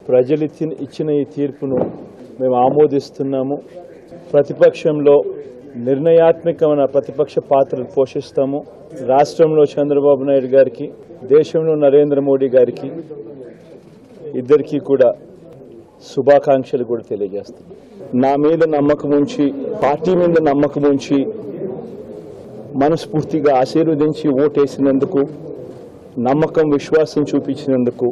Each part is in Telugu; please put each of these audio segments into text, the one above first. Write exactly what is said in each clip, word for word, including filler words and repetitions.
ప్రజలు ఇచ్చిన ఈ తీర్పును మేము ఆమోదిస్తున్నాము. ప్రతిపక్షంలో నిర్ణయాత్మకమైన ప్రతిపక్ష పాత్రలు పోషిస్తాము. రాష్ట్రంలో చంద్రబాబు నాయుడు గారికి, దేశంలో నరేంద్ర మోడీ గారికి ఇద్దరికీ కూడా శుభాకాంక్షలు కూడా తెలియజేస్తాం. నా మీద నమ్మకం ఉంచి, పార్టీ మీద నమ్మకం ఉంచి మనస్ఫూర్తిగా ఆశీర్వదించి ఓటేసినందుకు, నమ్మకం విశ్వాసం చూపించినందుకు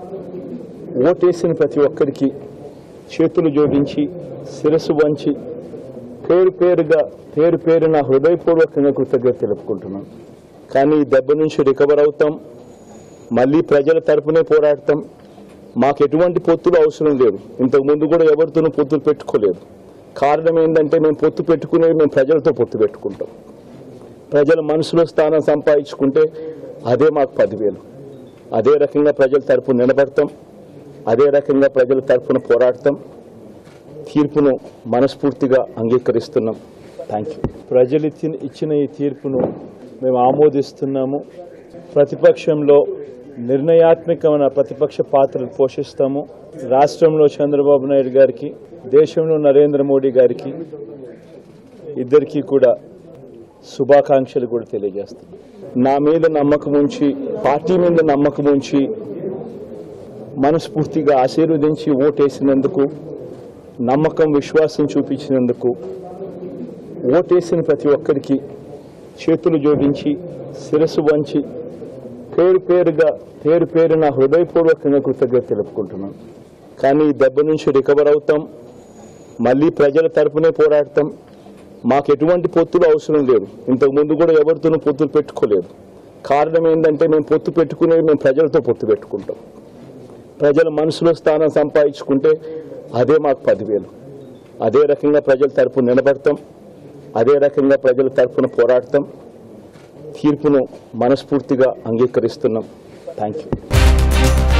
ఓటేసిన ప్రతి ఒక్కరికి చేతులు జోడించి శిరస్సు వంచి పేరు పేరుగా పేరు పేరు నా హృదయపూర్వకంగా కృతజ్ఞత తెలుపుకుంటున్నాను. కానీ ఈ దెబ్బ నుంచి రికవర్ అవుతాం, మళ్ళీ ప్రజల తరపునే పోరాడతాం. మాకు ఎటువంటి పొత్తులు అవసరం లేదు. ఇంతకుముందు కూడా ఎవరితోనూ పొత్తులు పెట్టుకోలేదు. కారణం ఏంటంటే మేము పొత్తు పెట్టుకునేది మేము ప్రజలతో పొత్తు పెట్టుకుంటాం. ప్రజల మనసులో స్థానం సంపాదించుకుంటే అదే మాకు పదివేలు. అదే రకంగా ప్రజల తరపున నిలబడతాం, అదే రకంగా ప్రజల తరపున పోరాడతాం. తీర్పును మనస్ఫూర్తిగా అంగీకరిస్తున్నాం. Thank you. ప్రజలు ఇచ్చిన ఈ తీర్పును మేము ఆమోదిస్తున్నాము. ప్రతిపక్షంలో నిర్ణయాత్మకమైన ప్రతిపక్ష పాత్రలు పోషిస్తాము. రాష్ట్రంలో చంద్రబాబు నాయుడు గారికి, దేశంలో నరేంద్ర మోడీ గారికి ఇద్దరికీ కూడా శుభాకాంక్షలు కూడా తెలియజేస్తాం. నా మీద నమ్మకం ఉంచి, పార్టీ మీద నమ్మకం ఉంచి మనస్ఫూర్తిగా ఆశీర్వదించి ఓటేసినందుకు, నమ్మకం విశ్వాసం చూపించినందుకు ఓటేసిన ప్రతి ఒక్కరికి చేతులు జోడించి శిరస్సు వంచి పేరు పేరుగా పేరు పేరు నా హృదయపూర్వకంగా కృతజ్ఞత తెలుపుకుంటున్నాను. కానీ ఈ దెబ్బ నుంచి రికవర్ అవుతాం, మళ్ళీ ప్రజల తరపునే పోరాడతాం. మాకు ఎటువంటి పొత్తులు అవసరం లేదు. ఇంతకుముందు కూడా ఎవరితోనూ పొత్తులు పెట్టుకోలేదు. కారణం ఏంటంటే మేము పొత్తు పెట్టుకునేది మేము ప్రజలతో పొత్తు పెట్టుకుంటాం. ప్రజల మనసులో స్థానం సంపాదించుకుంటే అదే మాకు పదివేలు. అదే రకంగా ప్రజల తరపున నిలబడతాం, అదే రకంగా ప్రజల తరపున పోరాడతాం. తీర్పును మనస్ఫూర్తిగా అంగీకరిస్తున్నాం. Thank you.